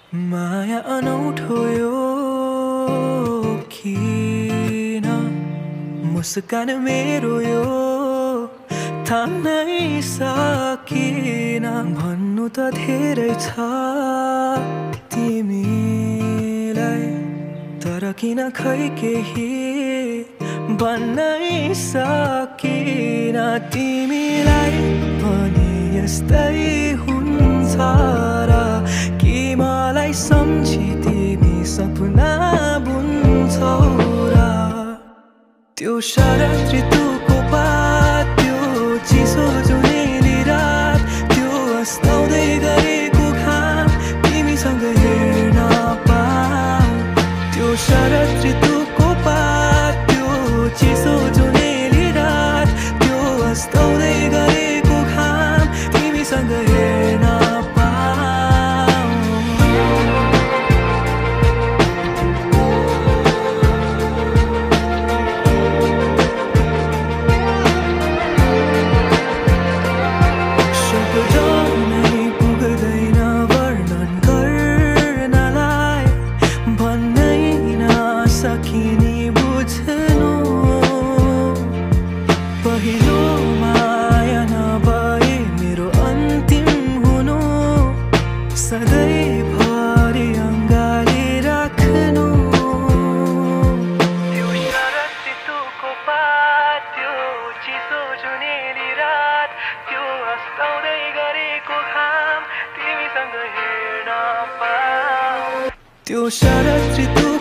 माया अनौठो यो किन मुस्कान मेरो यो थाम्नै सकिन भन्नु त धेरै छ तिमीलाई तर किन खै केही भन्नै सकिन तिमीलाई पनि यस्तै हुन्छ र कि मलाई सम्झी तिमी सपना बुन्छौ र त्यो शरद ऋतुको पात त्यो चिसो जुनेली रात त्यो अस्ताउँदै गरेको घाम तिमीसँग हेर्न पाऊ त्यो शरद ऋतुको पात त्यो चिसो जुनेली रात त्यो अस्ताउँदै गरेको घाम तिमीसँग हेर्न त्यो शरद ऋतु